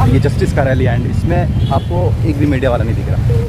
ये जस्टिस का rally and इसमें आपको एक भी मीडिया वाला नहीं दिख रहा।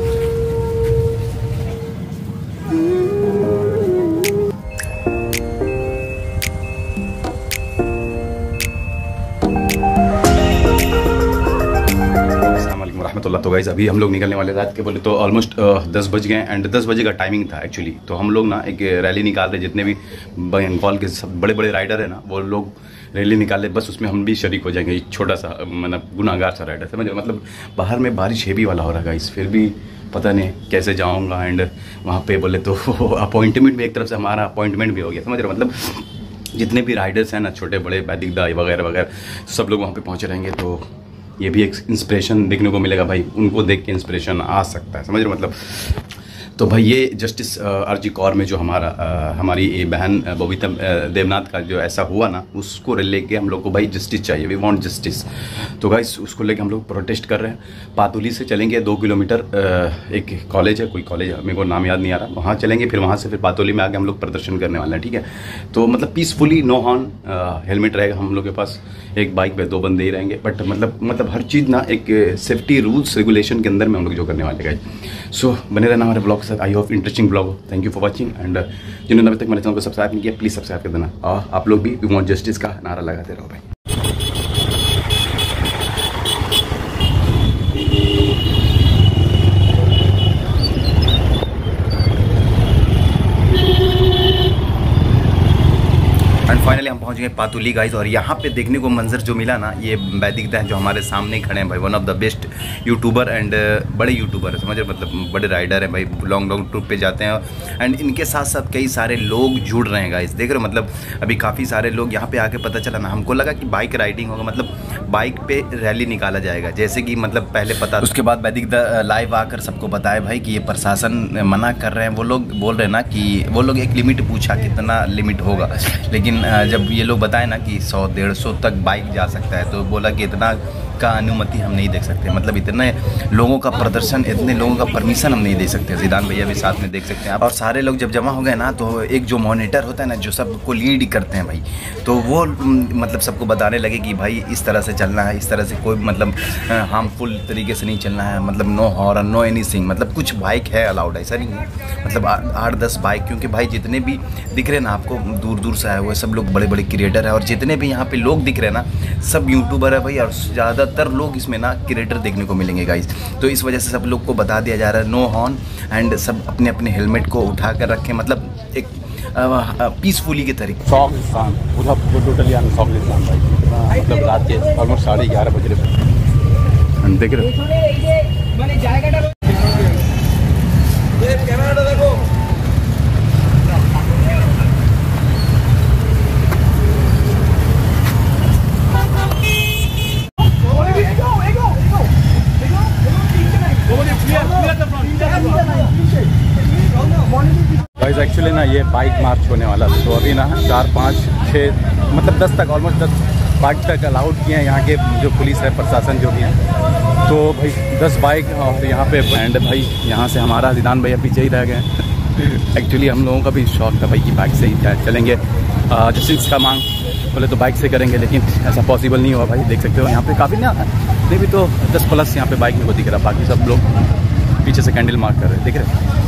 तो गाइस अभी हम लोग निकलने वाले रात के बोले तो ऑलमोस्ट 10 बज गए एंड 10 बजे का टाइमिंग था एक्चुअली। तो हम लोग ना एक रैली निकाल रहे, जितने भी बंगाल के सब बड़े बड़े राइडर है ना वो लोग रैली निकाल रहे, बस उसमें हम भी शरीक हो जाएंगे। एक छोटा सा मतलब गुनाहगार सा राइडर समझ, मतलब बाहर में बारिश हेवी वाला हो रहा है गाइस, फिर भी पता नहीं कैसे जाऊँगा। एंड वहाँ पे बोले तो अपॉइंटमेंट भी एक तरफ से हमारा अपॉइंटमेंट भी हो गया समझ रहे, मतलब जितने भी राइडर्स हैं ना छोटे बड़े वैदिक दा वगैरह वगैरह सब लोग वहाँ पे पहुँचे रहेंगे। तो ये भी एक इंस्पिरेशन देखने को मिलेगा भाई, उनको देख के इंस्पिरेशन आ सकता है समझ रहे मतलब। तो भाई ये जस्टिस आरजी कौर में जो हमारी ये बहन बबीता देवनाथ का जो ऐसा हुआ ना, उसको लेके हम लोग को भाई जस्टिस चाहिए, वी वांट जस्टिस। तो गाइस उसको लेके हम लोग प्रोटेस्ट कर रहे हैं। पातुली से चलेंगे 2 किलोमीटर, एक कॉलेज है, कोई कॉलेज है मेरे को नाम याद नहीं आ रहा, वहाँ चलेंगे, फिर वहाँ से फिर पातुली में आके हम लोग प्रदर्शन करने वाले हैं, ठीक है। तो मतलब पीसफुली, नो हॉर्न, हेलमेट रहेगा हम लोग के पास, एक बाइक पे 2 बंदे ही रहेंगे, बट मतलब हर चीज़ ना एक सेफ्टी रूल्स रेगुलेशन के अंदर में हम लोग जो करने वाले हैं। सो बने रहना हमारे ब्लॉग के साथ, आई होप इंटरेस्टिंग ब्लॉग हो। Thank you for watching and जिन्होंने अभी तक मेरे चैनल को सब्सक्राइब नहीं किया प्लीज़ सब्सक्राइब कर देना, और आप लोग भी वी वांट जस्टिस का नारा लगाते रहो भाई। एंड फाइनली हम पहुंच गए पातुली गाइस, और यहाँ पे देखने को मंजर जो मिला ना, ये वैदिक दा जो हमारे सामने खड़े हैं भाई, one of the best YouTuber and बड़े यूट्यूबर है समझे, मतलब बड़े राइडर हैं भाई, लॉन्ग ट्रिप पे जाते हैं। एंड इनके साथ साथ कई सारे लोग जुड़ रहे हैं गाइस, देख रहे हो मतलब अभी काफ़ी सारे लोग यहाँ पे आके पता चला ना, हमको लगा कि बाइक राइडिंग होगा, मतलब बाइक पे रैली निकाला जाएगा जैसे कि मतलब पहले पता। उसके बाद वैदिक दा लाइव आकर सबको बताया भाई कि ये प्रशासन मना कर रहे हैं, वो लोग बोल रहे हैं ना कि वो लोग एक लिमिट पूछा कितना लिमिट होगा, लेकिन जब ये लोग बताए ना कि 100-150 तक बाइक जा सकता है, तो बोला कि इतना का अनुमति हम नहीं दे सकते, मतलब इतने लोगों का प्रदर्शन, इतने लोगों का परमिशन हम नहीं दे सकते। जिदान भैया भी साथ में देख सकते हैं आप। और सारे लोग जब जमा हो गए ना, तो एक जो मॉनिटर होता है ना जो सबको लीड करते हैं भाई, तो वो मतलब सबको बताने लगे कि भाई इस तरह से चलना है, इस तरह से कोई मतलब हार्मफुल तरीके से नहीं चलना है, मतलब नो हॉर्न नो एनीथिंग, मतलब कुछ बाइक है अलाउड, ऐसा नहीं है, मतलब 8-10 बाइक, क्योंकि भाई जितने भी दिख रहे हैं ना आपको दूर दूर से आए हुए सब लोग बड़े बड़े क्रिएटर है, और जितने भी यहाँ पे लोग दिख रहे हैं ना सब यूट्यूबर है भाई, और ज़्यादातर लोग इसमें ना क्रिएटर देखने को मिलेंगे गाइस। तो इस वजह से सब लोग को बता दिया जा रहा है नो हॉर्न, एंड सब अपने अपने हेलमेट को उठा कर रखें, मतलब एक पीसफुली के तरीके। सॉगलिस्तान उधर टोटली सॉगलिस्तान भाई, मतलब रात के ऑलमोस्ट 11:30 बज रहे देख रहे हो। गाइस एक्चुअली ना ये बाइक मार्च होने वाला था, तो अभी ना 4, 5, 6 मतलब 10 तक ऑलमोस्ट 10 बाइक तक अलाउड किए हैं यहाँ के जो पुलिस है, प्रशासन जो भी है। तो भाई 10 बाइक और यहाँ पे एंड भाई यहाँ से हमारा जिदान भैया पीछे ही रह गए। एक्चुअली हम लोगों का भी शौक था भाई कि बाइक से ही चलेंगे, जस्टिस का मांग बोले तो बाइक से करेंगे, लेकिन ऐसा पॉसिबल नहीं हुआ भाई। देख सकते हो यहाँ पे काफ़ी ना नहीं भी तो 10+ यहाँ पे बाइक में को दिख रहा, बाकी सब लोग पीछे से कैंडल मार्क कर रहे हैं, देख रहे हैं।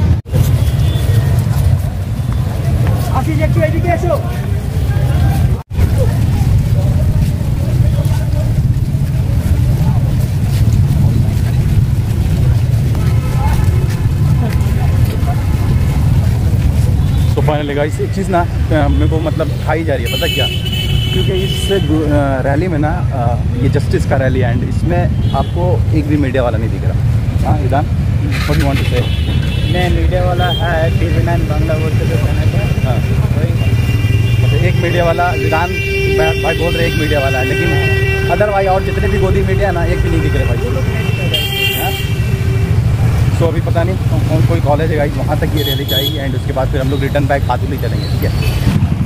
तो फाइनली गाइस एक चीज़ ना मेरे को मतलब खाई जा रही है, पता क्या, क्योंकि इस रैली में ना ये जस्टिस का रैली एंड इसमें आपको एक भी मीडिया वाला नहीं दिख रहा। हाँ विधान व्हाट यू वांट टू से? नहीं मीडिया वाला है, TV9 बांग्ला बोलते तो चैनल है। हाँ मतलब एक मीडिया वाला विधान भाई बोल रहे एक मीडिया वाला है, लेकिन अदरवाइज और जितने भी गोदी मीडिया ना एक भी नहीं दिख रहे भाई। तो अभी पता नहीं कोई कॉलेज है गाइस, वहाँ तक ये रैली जाएगी एंड उसके बाद फिर हम लोग रिटर्न बैक पातुली चलेंगे, ठीक है।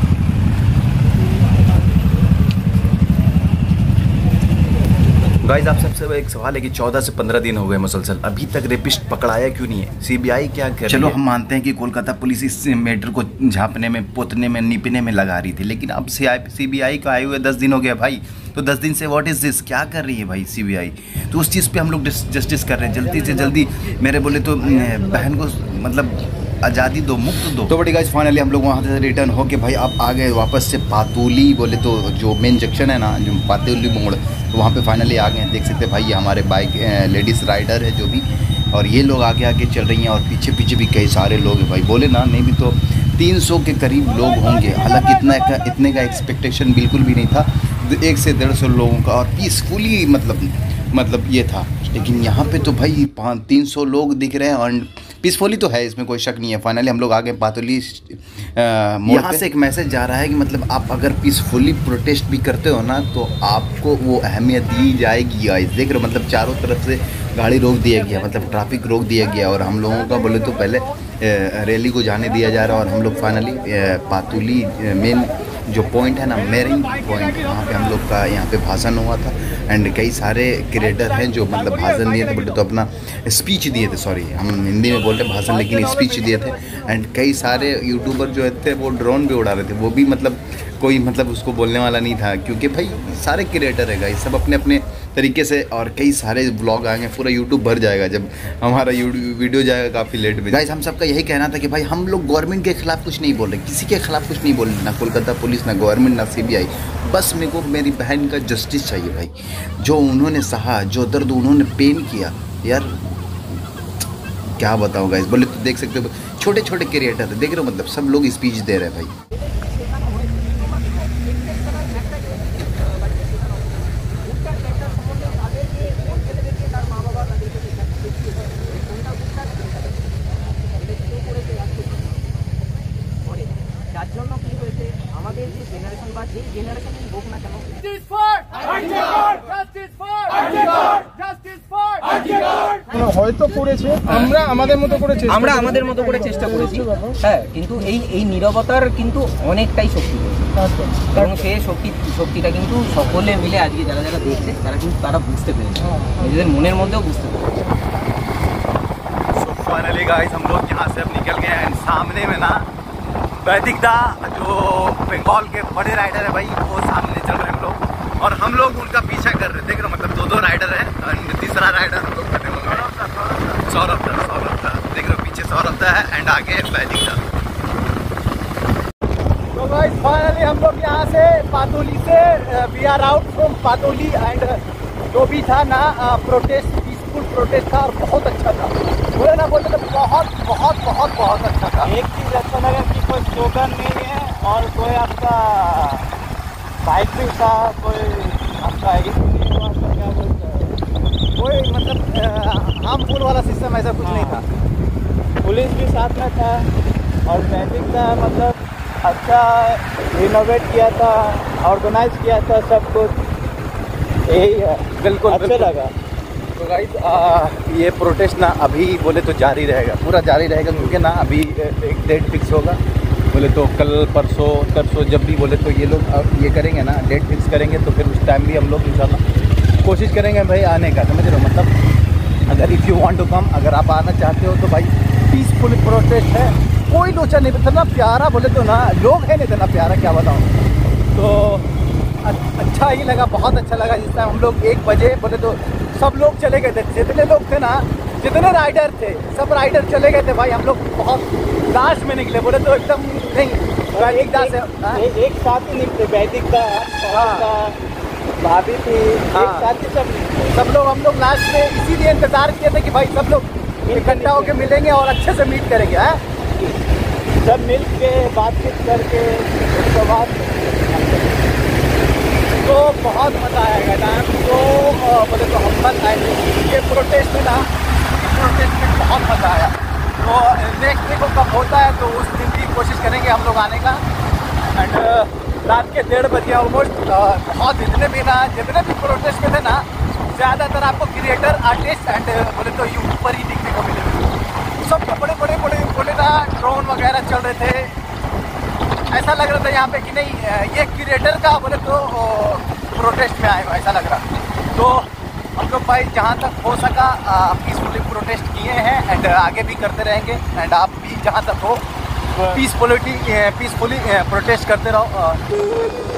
गाइस आप सबसे एक सवाल है कि 14 से 15 दिन हो गए मुसलसल, अभी तक रेपिस्ट पकड़ाया क्यों नहीं है? सीबीआई क्या कर? चलो हम मानते हैं कि कोलकाता पुलिस इस मैटर को झांपने में, पोतने में, निपने में लगा रही थी, लेकिन अब सीबीआई को आए हुए 10 दिन हो गया भाई, तो 10 दिन से व्हाट इज़ दिस, क्या कर रही है भाई सीबीआई। तो उस चीज़ पे हम लोग जस्टिस कर रहे हैं, जल्दी से जल्दी मेरे बोले तो बहन को मतलब आज़ादी दो, मुक्त दो। तो बड़ी गाइस फाइनली हम लोग वहाँ से रिटर्न हो के भाई अब आ गए वापस से पातुली, बोले तो जो मेन जंक्शन है ना, जो पातुली मोड़, तो वहाँ पे फाइनली आ गए हैं। देख सकते हैं भाई ये हमारे बाइक लेडीज़ राइडर है जो भी, और ये लोग आगे आगे चल रही हैं और पीछे पीछे भी कई सारे लोग हैं भाई। बोले ना नहीं भी तो 300 के करीब लोग होंगे, हालांकि इतने का एक्सपेक्टेशन बिल्कुल भी नहीं था, 100 से 150 लोगों का, और पीसफुली मतलब ये था। लेकिन यहाँ पे तो भाई 300 लोग दिख रहे हैं और पीसफुली तो है, इसमें कोई शक नहीं है। फाइनली हम लोग आ गए पातुली यहाँ से एक मैसेज जा रहा है कि मतलब आप अगर पीसफुली प्रोटेस्ट भी करते हो ना तो आपको वो अहमियत दी जाएगी। गाइस देख रहे हो, मतलब चारों तरफ से गाड़ी रोक दिया गया, मतलब ट्रैफिक रोक दिया गया, और हम लोगों का बोले तो पहले रैली को जाने दिया जा रहा है। और हम लोग फाइनली पातुली मेन जो पॉइंट है ना, मेरिंग पॉइंट, वहाँ पे हम लोग का यहाँ पे भाषण हुआ था। एंड कई सारे क्रिएटर हैं जो मतलब भाषण दिए थे, बोले तो अपना स्पीच दिए थे, सॉरी हम हिंदी में बोलते हैं भाषण, लेकिन स्पीच दिए थे। एंड कई सारे यूट्यूबर जो थे वो ड्रोन भी उड़ा रहे थे, वो भी मतलब कोई मतलब उसको बोलने वाला नहीं था, क्योंकि भाई सारे क्रिएटर है गाइस, सब अपने अपने तरीके से, और कई सारे व्लॉग आएंगे, पूरा यूट्यूब भर जाएगा जब हमारा वीडियो जाएगा काफ़ी लेट में। गाइस हम सबका यही कहना था कि भाई हम लोग गवर्नमेंट के खिलाफ कुछ नहीं बोल रहे, किसी के खिलाफ कुछ नहीं बोल रहे, ना कोलकाता पुलिस, ना गवर्नमेंट, ना सीबीआई। बस मेरे को मेरी बहन का जस्टिस चाहिए भाई, जो उन्होंने सहा, जो दर्द उन्होंने पेन किया यार, क्या बताऊँ गाइस। बोले तो देख सकते हो छोटे छोटे क्रिएटर देख रहे हो, मतलब सब लोग स्पीच दे रहे हैं भाई। হয়তো করেছে, আমরা আমাদের মতো করে চেষ্টা করেছি, হ্যাঁ, কিন্তু এই নীরবতার কিন্তু অনেকটাই শক্তি রয়েছে, কারণ সেই শক্তিটা কিন্তু সকলে মিলে আজকে যারা যারা দেখছে তারা বুঝতে পেরেছে, নিজেদের মনের মধ্যেও বুঝতে পেরেছে। फाइनली गाइस हम लोग यहाँ से अब निकल गए हैं। सामने में ना वैदिक दा जो बंगाल के बड़े राइडर है भाई, वो सामने चल रहे हैं हम लोग, और हम लोग उनका पीछा कर रहे हैं। देख रहे हो, मतलब दो राइडर है, तीसरा राइडर हम लोग खड़े हुए हैं, सौरभ दा देख रहे हो, पीछे सौरभ दा है एंड आगे वैदिक दा। तो गाइस फाइनली हम लोग यहाँ से पातुली से we are out from Patuli, and जो भी था ना प्रोटेस्ट, पीसफुल प्रोटेस्ट था और बहुत अच्छा था, बोले ना बोले तो बहुत बहुत बहुत बहुत अच्छा था। एक चीज़ अच्छा लगा कि कोई स्लोगन नहीं है और कोई आपका बाइक भी था, कोई आपका क्या बोलते हैं, कोई मतलब हार्मफुल वाला सिस्टम ऐसा कुछ नहीं था। पुलिस भी साथ में था और ट्रैफिक का मतलब अच्छा रिनोवेट किया था, ऑर्गेनाइज किया था सब कुछ, यही है। बिल्कुल अच्छा लगा। तो गाइस ये प्रोटेस्ट ना अभी बोले तो जारी रहेगा, पूरा जारी रहेगा, क्योंकि ना अभी एक डेट फिक्स होगा, बोले तो कल परसों जब भी बोले तो ये लोग ये करेंगे ना, डेट फिक्स करेंगे, तो फिर उस टाइम भी हम लोग इंशाल्लाह कोशिश करेंगे भाई आने का, समझ रहे हो। मतलब अगर if you want to come, अगर आप आना चाहते हो तो भाई पीसफुल प्रोटेस्ट है, कोई लोचा नहीं, इतना प्यारा बोले तो ना लोग है नहीं, इतना प्यारा क्या बताऊँ। तो अच्छा ही लगा, बहुत अच्छा लगा। जिस टाइम हम लोग 1 बजे बोले तो सब लोग चले गए थे, जितने लोग थे ना, जितने राइडर थे सब राइडर चले गए थे भाई। हम लोग बहुत लास्ट में निकले, बोले तो एकदम नहीं एक साथ ही निकले, वैदिक का भाभी थी, एक साथ ही सब लोग, हम लोग लास्ट में इसीलिए इंतजार किए थे कि भाई सब लोग इकट्ठा होकर मिलेंगे और अच्छे से मीट करेंगे, हैं सब मिल के बातचीत करके उसके बाद तो बहुत मज़ा आएगा ना। तो बोले तो हम बस आए ये प्रोटेस्ट में ना, प्रोटेस्ट में बहुत मज़ा आया। तो देखने को कब होता है तो उस दिन भी कोशिश करेंगे हम लोग आने का। एंड रात के 1:30 बजे ऑलमोस्ट बहुत जितने भी प्रोटेस्ट में थे ना, ज़्यादातर आपको क्रिएटर, आर्टिस्ट एंड बोले तो यूट्यूबर ही दिखने को मिले। सब बड़े बोले ना ड्रोन वगैरह चल रहे थे, ऐसा लग रहा था यहाँ पे कि नहीं ये क्रिएटर का बोले तो प्रोटेस्ट में आएगा, ऐसा लग रहा। तो हम लोग भाई जहाँ तक हो सका पीसफुली प्रोटेस्ट किए हैं एंड आगे भी करते रहेंगे। एंड आप भी जहाँ तक हो पीसफुली प्रोटेस्ट करते रहो।